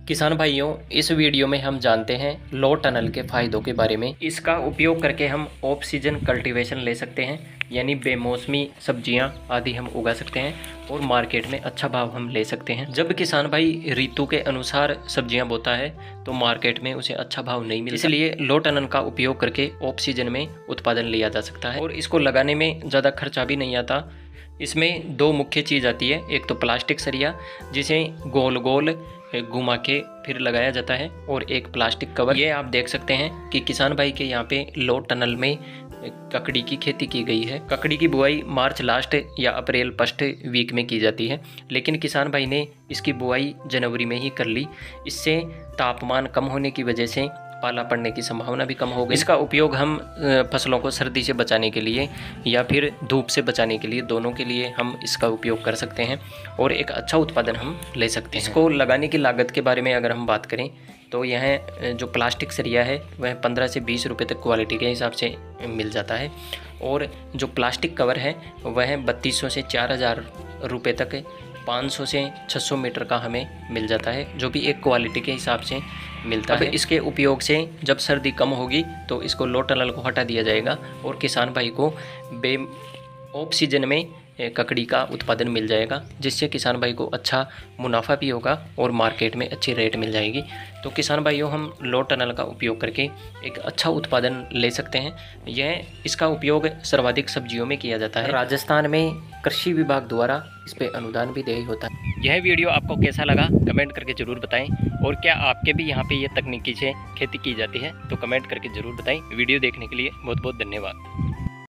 किसान भाइयों, इस वीडियो में हम जानते हैं लो टनल के फ़ायदों के बारे में। इसका उपयोग करके हम ऑफ सीजन कल्टीवेशन ले सकते हैं, यानी बेमौसमी सब्जियां आदि हम उगा सकते हैं और मार्केट में अच्छा भाव हम ले सकते हैं। जब किसान भाई ऋतु के अनुसार सब्जियां बोता है तो मार्केट में उसे अच्छा भाव नहीं मिलता, इसलिए लो टनल का उपयोग करके ऑफ सीजन में उत्पादन लिया जा सकता है और इसको लगाने में ज़्यादा खर्चा भी नहीं आता। इसमें दो मुख्य चीज़ आती है, एक तो प्लास्टिक सरिया जिसे गोल गोल घुमा के फिर लगाया जाता है और एक प्लास्टिक कवर। ये आप देख सकते हैं कि किसान भाई के यहाँ पे लो टनल में ककड़ी की खेती की गई है। ककड़ी की बुआई मार्च लास्ट या अप्रैल फर्स्ट वीक में की जाती है, लेकिन किसान भाई ने इसकी बुआई जनवरी में ही कर ली। इससे तापमान कम होने की वजह से पाला पड़ने की संभावना भी कम हो गई। इसका उपयोग हम फसलों को सर्दी से बचाने के लिए या फिर धूप से बचाने के लिए, दोनों के लिए हम इसका उपयोग कर सकते हैं और एक अच्छा उत्पादन हम ले सकते हैं। इसको लगाने की लागत के बारे में अगर हम बात करें तो यह जो प्लास्टिक सरिया है वह 15 से 20 रुपये तक क्वालिटी के हिसाब से मिल जाता है और जो प्लास्टिक कवर है वह 3200 से 4000 रुपये तक 500 से 600 मीटर का हमें मिल जाता है, जो भी एक क्वालिटी के हिसाब से मिलता है। इसके उपयोग से जब सर्दी कम होगी तो इसको लो टनल को हटा दिया जाएगा और किसान भाई को ऑफ सीजन में ककड़ी का उत्पादन मिल जाएगा, जिससे किसान भाई को अच्छा मुनाफा भी होगा और मार्केट में अच्छी रेट मिल जाएगी। तो किसान भाइयों, हम लो टनल का उपयोग करके एक अच्छा उत्पादन ले सकते हैं। इसका उपयोग सर्वाधिक सब्जियों में किया जाता है। राजस्थान में कृषि विभाग द्वारा इस पे अनुदान भी दिया होता है। यह वीडियो आपको कैसा लगा कमेंट करके ज़रूर बताएं और क्या आपके भी यहाँ पे ये तकनीकी से खेती की जाती है तो कमेंट करके ज़रूर बताएं। वीडियो देखने के लिए बहुत बहुत धन्यवाद।